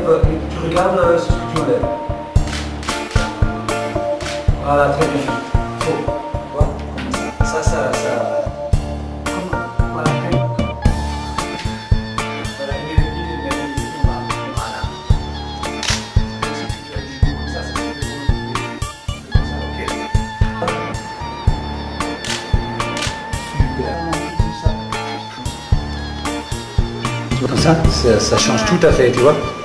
tu regardes ce que tu enlèves. Voilà, très bien. Faux. Tu vois? Ça. Voilà, très bien. Voilà, il est voilà. Ça, c'est ok. Comme ça, ça change tout à fait, tu vois.